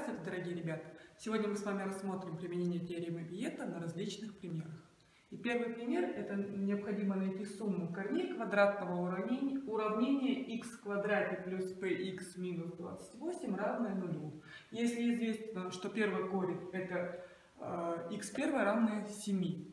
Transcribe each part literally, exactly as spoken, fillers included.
Здравствуйте, дорогие ребята! Сегодня мы с вами рассмотрим применение теоремы Виета на различных примерах. И первый пример – это необходимо найти сумму корней квадратного уравнения, уравнения х в квадрате плюс px минус двадцать восемь равное нулю. Если известно, что первый корень – это э, х первое равное семи.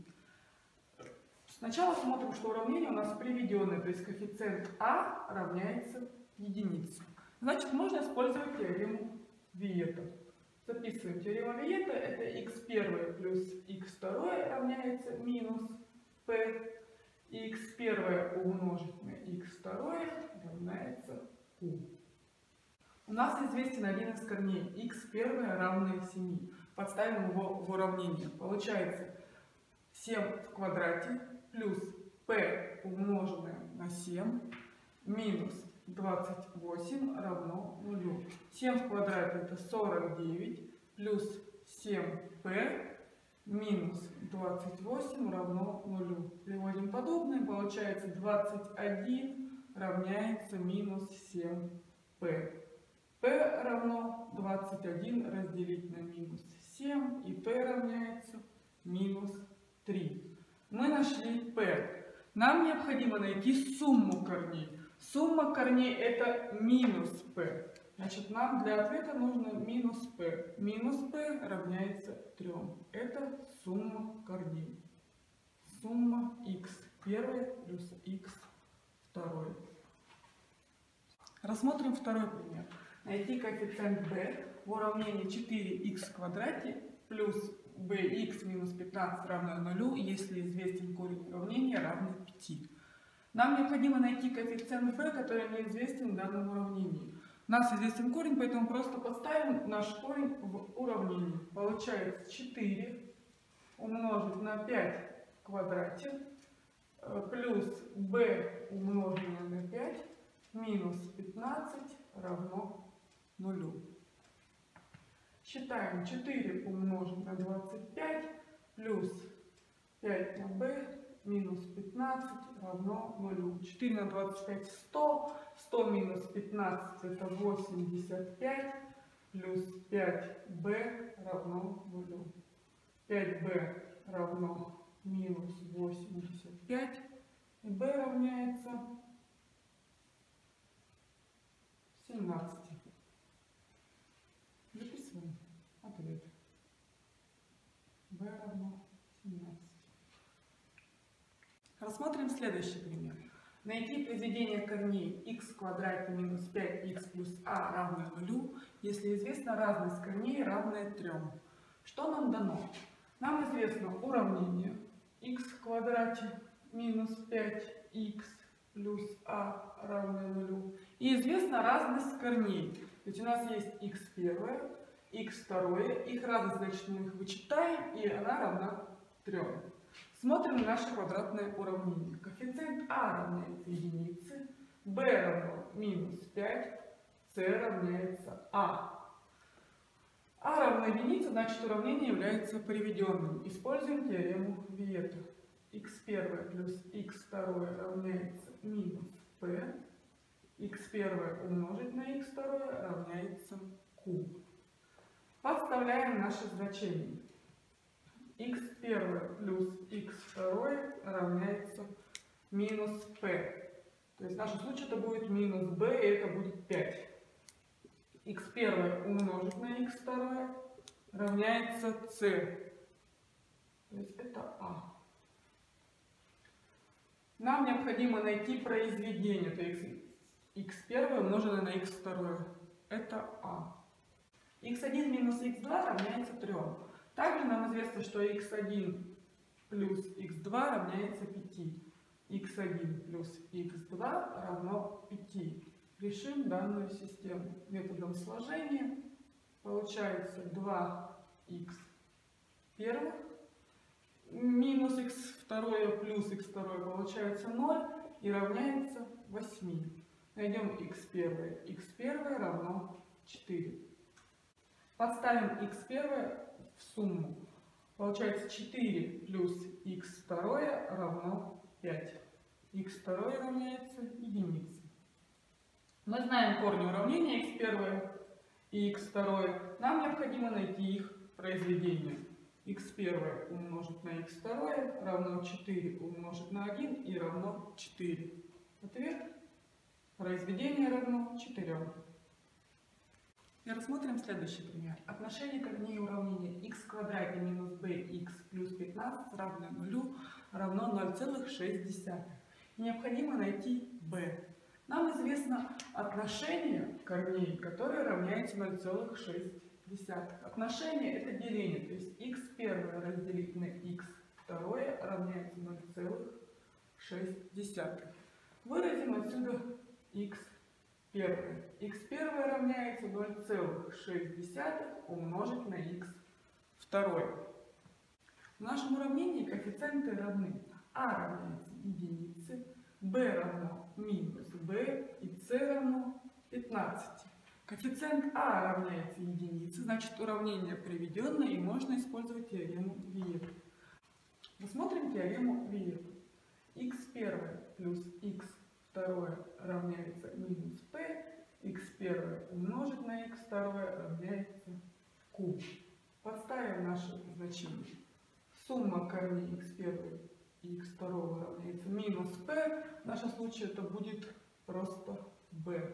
Сначала смотрим, что уравнение у нас приведенное, то есть коэффициент а равняется единице. Значит, можно использовать теорему Виета. Записываем теорему Виета. Это х первое плюс х второе равняется минус p. Х первое умножить на х второе равняется q. У нас известен один из корней. Х первое равное семи. Подставим его в уравнение. Получается семь в квадрате плюс p умноженное на семь минус двадцать восемь равно нулю. семь в квадрате это сорок девять плюс семь p минус двадцать восемь равно нулю. Приводим подобное. Получается двадцать один равняется минус семь p. p равно двадцать один разделить на минус семь. И p равняется минус три. Мы нашли p. Нам необходимо найти сумму корней. Сумма корней это минус p. Значит, нам для ответа нужно минус p. Минус p равняется трем. Это сумма корней. Сумма х первое плюс х второе. Рассмотрим второй пример. Найти коэффициент b в уравнении четыре х в квадрате плюс bx минус пятнадцать равно нулю, если известен корень уравнения равный пяти. Нам необходимо найти коэффициент b, который неизвестен в данном уравнении. У нас известен корень, поэтому просто подставим наш корень в уравнение. Получается четыре умножить на пять в квадрате плюс b умноженное на пять минус пятнадцать равно нулю. Считаем четыре умножить на двадцать пять плюс пять на b минус пятнадцать равно нулю. четыре на двадцать пять сто. сто минус пятнадцать это восемьдесят пять. Плюс пять b равно нулю. пять b равно минус восемьдесят пять. И b равняется семнадцать. Записываем ответ. b равно семнадцать. Рассмотрим следующий пример. Найти произведение корней х в квадрате минус пять х плюс а равное нулю, если известна разность корней равная трем. Что нам дано? Нам известно уравнение х в квадрате минус пять х плюс а равное нулю. И известна разность корней. То есть у нас есть х первое, х второе. Их разность, значит, мы их вычитаем, и она равна трем. Смотрим на наше квадратное уравнение. Коэффициент а равняется единице, b равно минус пять, c равняется а. а равно единице, значит уравнение является приведенным. Используем теорему Виета. х первое плюс х второе равняется минус p. х первое умножить на х второе равняется q. Подставляем наши значения. х первое плюс х второе равняется минус p. То есть в нашем случае это будет минус b, и это будет пять. х первое умножить на х второе равняется c. То есть это а. Нам необходимо найти произведение. То есть х первое умноженное на х второе. Это а. х один минус х два равняется трем. Также нам известно, что х один плюс х два равняется пяти. х один плюс х два равно пяти. Решим данную систему методом сложения. Получается два х первое минус х второе плюс х второе получается ноль и равняется восьми. Найдем х первое. х первое равно четыре. Подставим х первое в сумму. Получается четыре плюс х второе равно пять. х второе равняется единице. Мы знаем корни уравнения х первое и х2, нам необходимо найти их произведение. х1 умножить на х2 равно четыре умножить на один и равно четыре. Ответ: произведение равно четырем. И рассмотрим следующий пример. Отношение корней уравнения х в квадрате минус bx плюс пятнадцать равное нулю равно ноль целых шесть десятых. Необходимо найти b. Нам известно отношение корней, которое равняется ноль целых шесть десятых. Отношение — это деление, то есть х1 разделить на х2 равняется ноль целых шесть десятых. Выразим отсюда х1. х1 равняется ноль целых шесть десятых умножить на х2. В нашем уравнении коэффициенты равны. А равняется единице, b равно минус b и c равно пятнадцати. Коэффициент а равняется единице, значит уравнение приведенное и можно использовать теорему Виета. Рассмотрим теорему Виета. х1 плюс х2 равняется минус p, х1 умножить на х2 равняется q. Подставим наши значения. Сумма корней х1 и х2 равняется минус p. В нашем случае это будет просто b.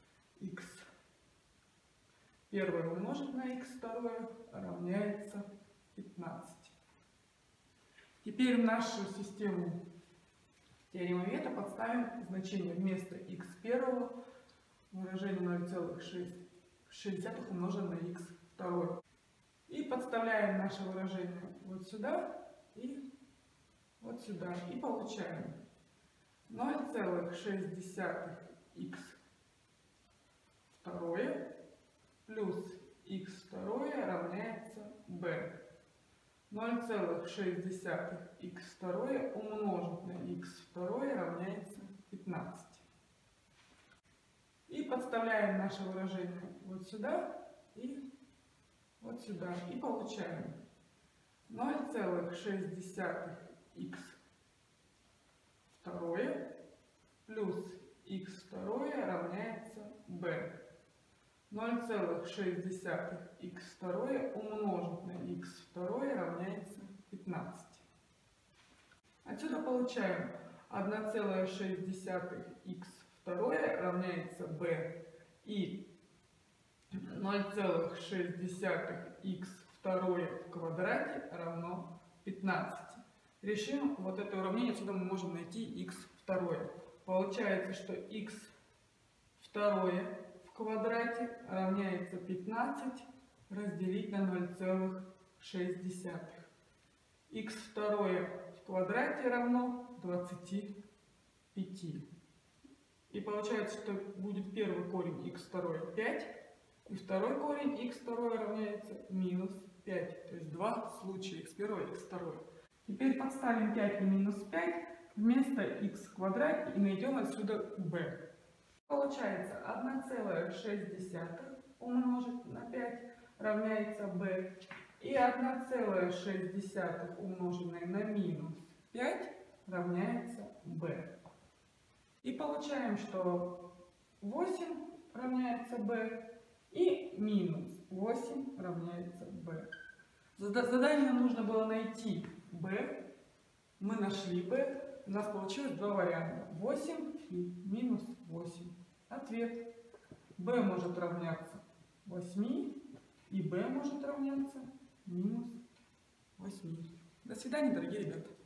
х1 умножить на х2 равняется пятнадцать. Теперь в нашу систему теоремы Виета подставим значение вместо х1 выражение ноль целых шесть десятых умножить на х2. И подставляем наше выражение вот сюда и вот сюда. И получаем ноль целых шесть десятых х2 плюс х2 равняется b. ноль целых шесть десятых х2 умножить на х2 равняется пятнадцать. И подставляем наше выражение вот сюда и вот сюда. И получаем ноль целых шесть десятых х2 плюс х2 равняется b. ноль целых шесть десятых х2 умножить на х2 равняется пятнадцать. Отсюда получаем одна целая шесть десятых х2 равняется b и ноль целых шесть десятых х2 в квадрате равно пятнадцати. Решим вот это уравнение, отсюда мы можем найти х2. Получается, что х2 в квадрате равняется пятнадцать разделить на ноль целых шесть десятых. х2 в квадрате равно двадцати пяти. И получается, что будет первый корень х2 пять, и второй корень х2 равняется минус пять. То есть два случая х1 и х2. Теперь подставим пять и минус пять вместо х в квадрате и найдем отсюда b. Получается одна целая шесть десятых умножить на пять равняется b. И одна целая шесть десятых умноженное на минус пять равняется b. И получаем, что восемь равняется b и минус восемь равняется b. Задание нам нужно было найти b. Мы нашли b. У нас получилось два варианта. восемь и минус восемь. Ответ. b может равняться восьми и b может равняться минус восьми. До свидания, дорогие ребята.